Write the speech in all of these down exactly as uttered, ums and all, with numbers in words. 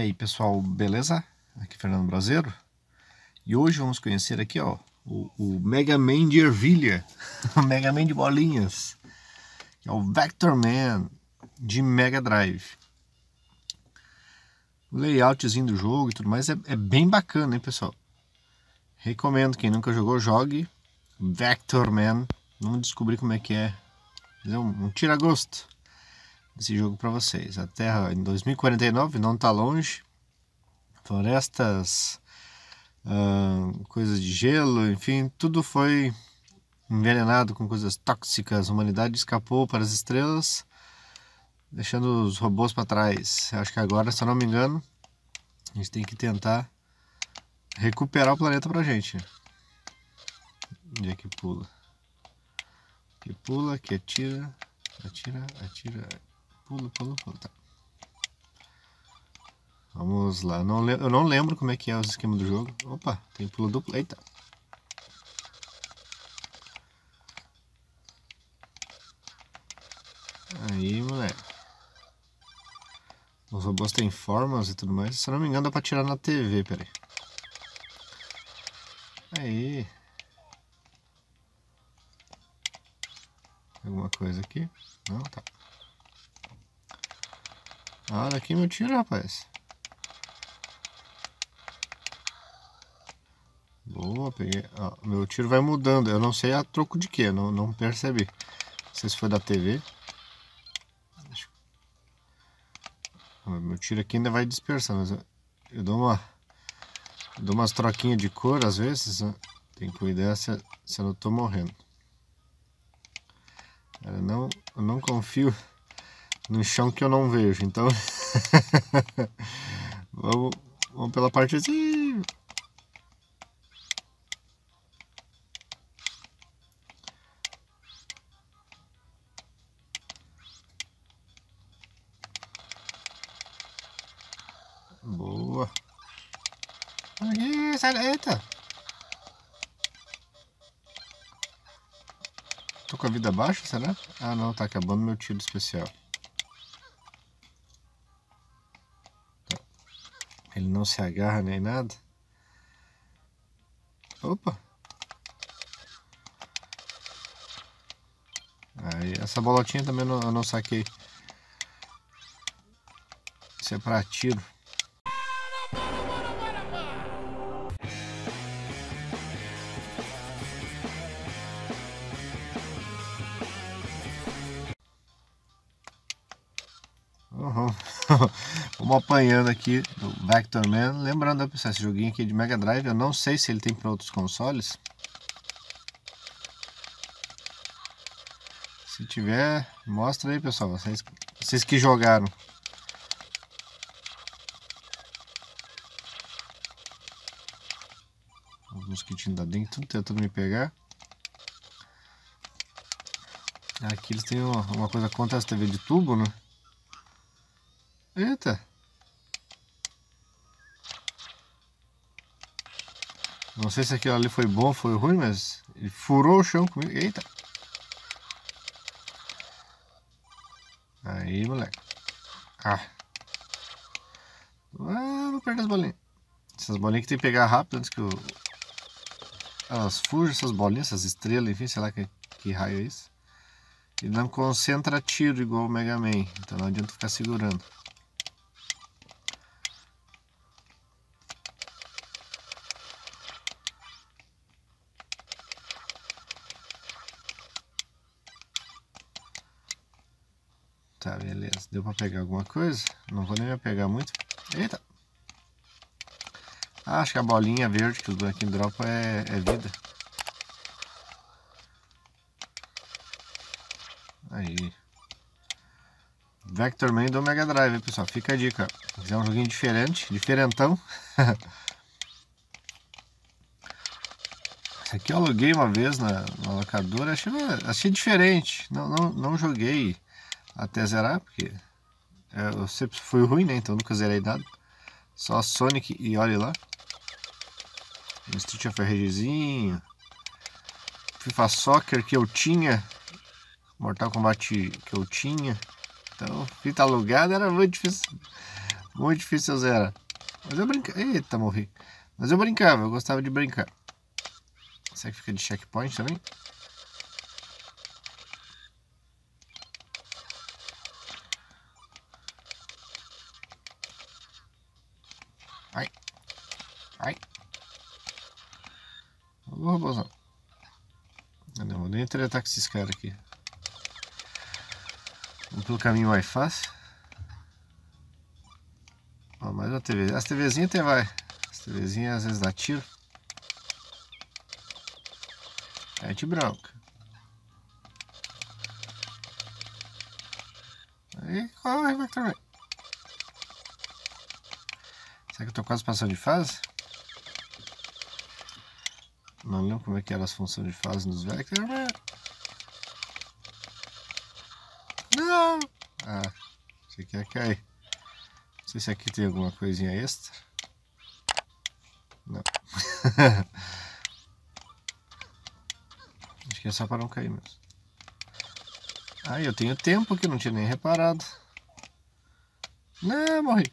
E aí pessoal, beleza? Aqui é Fernando Brasileiro. E hoje vamos conhecer aqui ó, o, o Mega Man de ervilha, o Mega Man de bolinhas, que é o Vector Man de Mega Drive. O layoutzinho do jogo e tudo mais é, é bem bacana, hein pessoal? Recomendo, quem nunca jogou, jogue Vector Man. Vamos descobrir como é que é. Fazer um, um tira-gosto desse jogo para vocês. A Terra em dois mil e quarenta e nove não está longe. Florestas, uh, coisas de gelo, enfim, tudo foi envenenado com coisas tóxicas. A humanidade escapou para as estrelas, deixando os robôs para trás. Acho que agora, se eu não me engano, a gente tem que tentar recuperar o planeta pra gente. Onde é que pula? Que pula, que atira, atira, atira, pula, pula, pula, tá. Vamos lá, não, eu não lembro como é que é o esquema do jogo. Opa, tem pulo duplo, eita. Aí, moleque. Os robôs têm formas e tudo mais. Se eu não me engano dá pra tirar na T V, peraí. Aí. Alguma coisa aqui? Não, tá. Olha aqui meu tiro, rapaz. Boa, peguei. Ó, meu tiro vai mudando. Eu não sei a troco de quê, não, não percebi. Não sei se foi da T V. Deixa... Meu tiro aqui ainda vai dispersando. Mas eu, eu dou uma. Eu dou umas troquinhas de cor às vezes. Né? Tem que cuidar se, se eu não tô morrendo. Eu não, eu não confio no chão que eu não vejo. Então. vamos, vamos pela parte assim. Boa. Aqui, sai daí, eita. Tô com a vida baixa, será? Ah não, tá acabando meu tiro especial. Tá. Ele não se agarra nem nada. Opa. Aí, essa bolotinha também eu não, eu não saquei. Isso é pra tiro. Uhum. Vamos apanhando aqui do Vector Man. Lembrando, pessoal, esse joguinho aqui de Mega Drive, eu não sei se ele tem para outros consoles. Se tiver, mostra aí, pessoal, vocês, vocês que jogaram. Os mosquitinhos da dengue, tudo tentando me pegar. Aqui eles têm uma, uma coisa contra essa T V de tubo, né? Eita! Não sei se aquilo ali foi bom ou foi ruim, mas ele furou o chão comigo. Eita! Aí, moleque. Ah! Ah, vou perder as bolinhas. Essas bolinhas que tem que pegar rápido antes que o... elas fujam, essas bolinhas, essas estrelas, enfim, sei lá que, que raio é isso. E não concentra tiro igual o Mega Man, então não adianta ficar segurando. Tá, beleza. Deu pra pegar alguma coisa? Não vou nem me pegar muito. Eita! Ah, acho que a bolinha verde que os bonequinhos dropam é, é vida. Aí. Vector Man do Mega Drive, pessoal. Fica a dica. Se quiser um joguinho diferente, diferentão. Esse aqui eu aluguei uma vez na, na locadora. Achei, achei diferente. Não, não, não joguei até zerar, porque eu sempre fui ruim, né? Então nunca zerei nada. Só Sonic e olha lá. Street of Ragezinho. FIFA Soccer que eu tinha. Mortal Kombat que eu tinha. Então, fita alugada era muito difícil. Muito difícil zerar. Mas eu brincava. Eita, morri. Mas eu brincava, eu gostava de brincar. Será que fica de checkpoint também? Ai. Ai. Ô, robôzão. Eu não vou nem tretar com esses caras aqui. Vamos pelo caminho mais fácil. Ó, mais uma T V. As TVzinhas até vai. As TVzinhas às vezes dá tiro. É de branca. Aí corre, vai também. Será que eu tô quase passando de fase? Não lembro como é que eram as funções de fase nos Vector. Não! Ah, você quer cair. Não sei se aqui tem alguma coisinha extra. Não. Acho que é só para não cair mesmo. Ah, eu tenho tempo que não tinha nem reparado. Não, morri.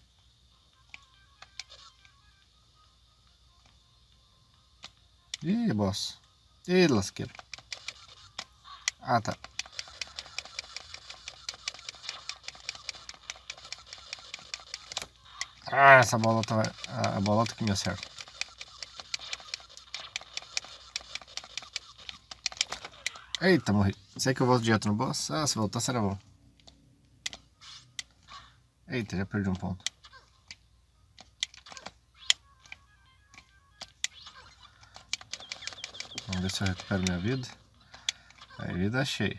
Ih, boss. Ih, lasqueiro. Ah, tá. Ah, essa bolota vai... A bolota que me acerta. Eita, morri. Será que eu volto direto no boss? Ah, se voltar será bom. Eita, já perdi um ponto. Vamos ver se eu recupero minha vida. A vida cheia.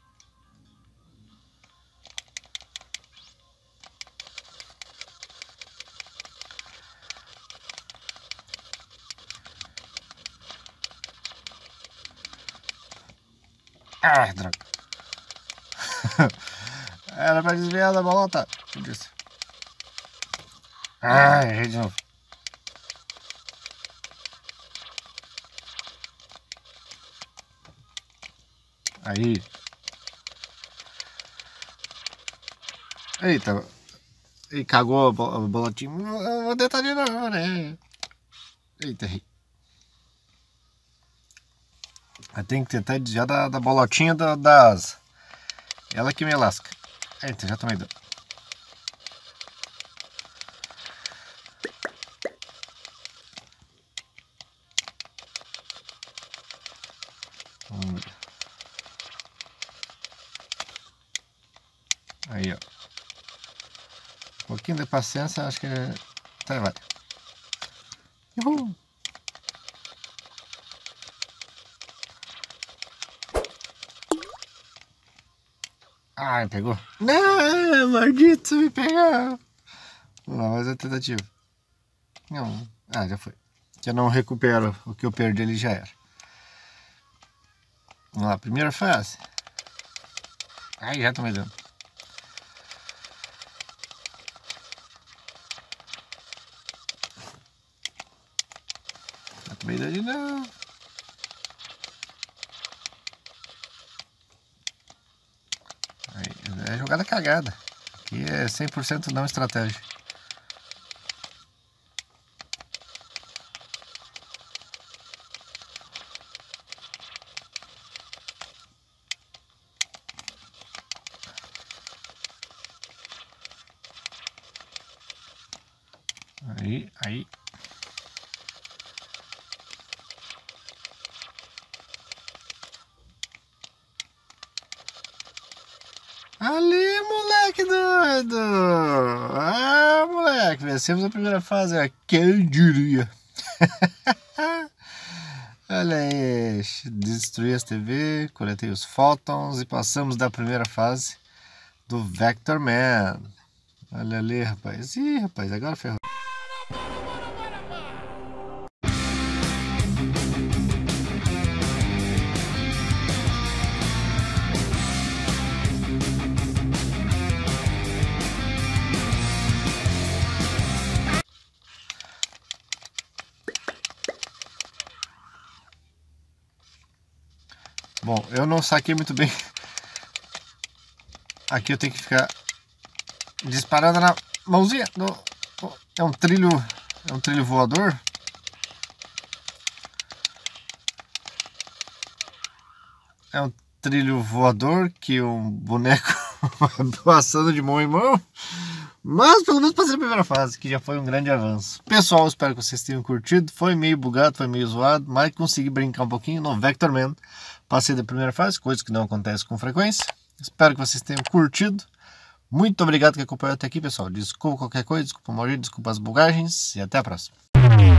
Ah, droga. Era pra desviar da bolota. Eu disse. Ah, errei de novo. Aí. Eita. E cagou a bolotinha. Eu vou tentar de novo, né? Eita, errei. Eu tenho que tentar desviar da, da bolotinha da, da asa. Ela que me lasca. Eita, já tomei dano. Vamos ver. Aí, ó. Um pouquinho de paciência, acho que até vai. Uhul. Ai, pegou. Não, maldito, me pegou. Vamos lá, mais uma tentativa. Não. Ah, já foi. Que eu não recupero o que eu perdi, ele já era. Vamos lá, primeira fase. Ai, já tomei dano. Já tomei dano de novo. Aí, é jogada cagada. Aqui é cem por cento não estratégia. Aí, aí. Ali, moleque doido! Ah, moleque, vencemos a primeira fase. Quem diria? Olha aí, destruí as T V, coletei os photons e passamos da primeira fase do Vector Man. Olha ali, rapaz. Ih, rapaz, agora ferrou. Bom, eu não saquei muito bem. Aqui eu tenho que ficar disparando na mãozinha do É um trilho, é um trilho voador. É um trilho voador que um boneco passando de mão em mão. Mas pelo menos passei a primeira fase, que já foi um grande avanço. Pessoal, espero que vocês tenham curtido. Foi meio bugado, foi meio zoado, mas consegui brincar um pouquinho no Vectorman. Passei da primeira fase, coisa que não acontece com frequência. Espero que vocês tenham curtido. Muito obrigado que acompanhou até aqui, pessoal. Desculpa qualquer coisa, desculpa o Maurício, desculpa as bugagens e até a próxima.